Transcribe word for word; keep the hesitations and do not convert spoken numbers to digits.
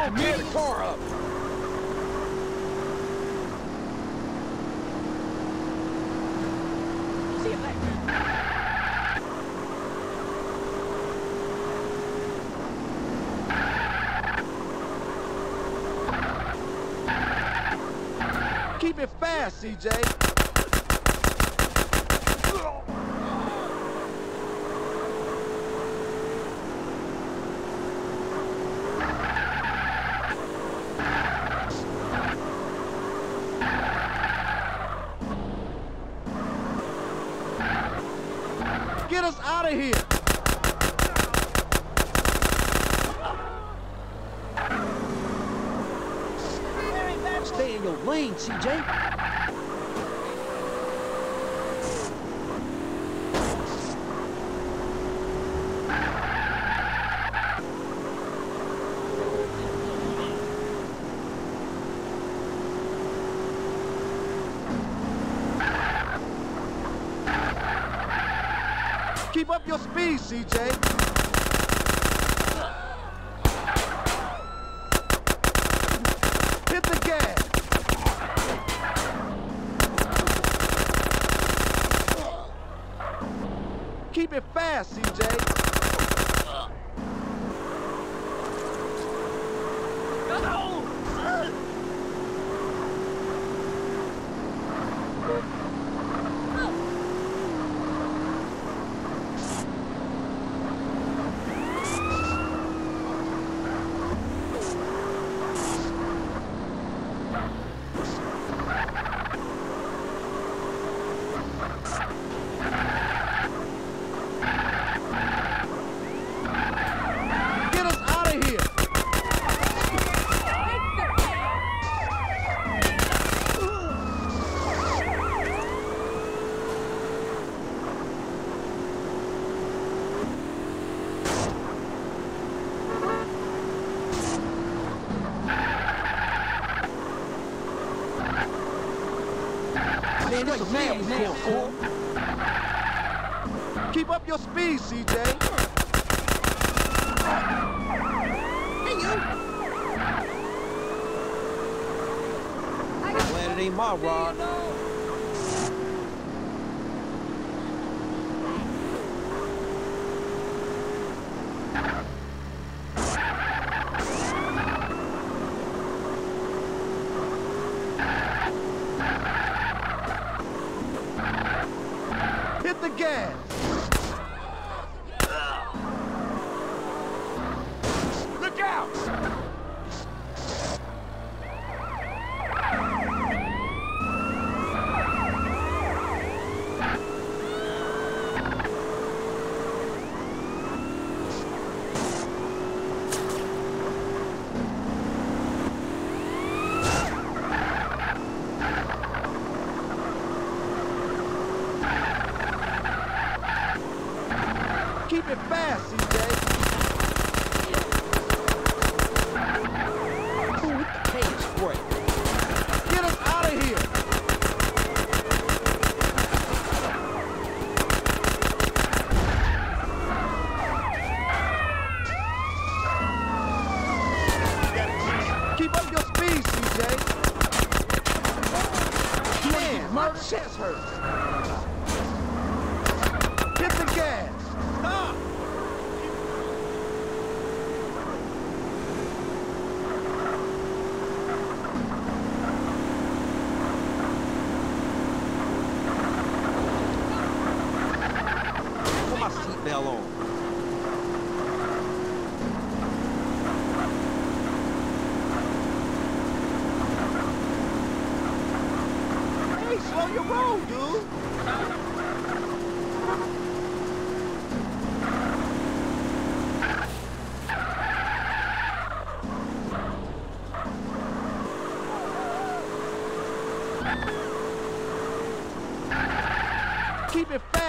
on, tear the car up. See you later. Keep it fast, C J. Get us out of here. Stay in your lane, C J. Keep up your speed, C J. Hit the gas. Keep it fast, C J. Get us out of here. Man, this is man now, Cole. Keep up your speed, C J. Glad it ain't my rod. Hit the gas. Look out! Keep it fast, C J. Ooh, with the cage spray. Get us out of here. Keep up your speed, C J. Man, my chest hurts. Hit the gas. Stop. Put my seatbelt on. Hey, slow your roll, dude. Keep it fast.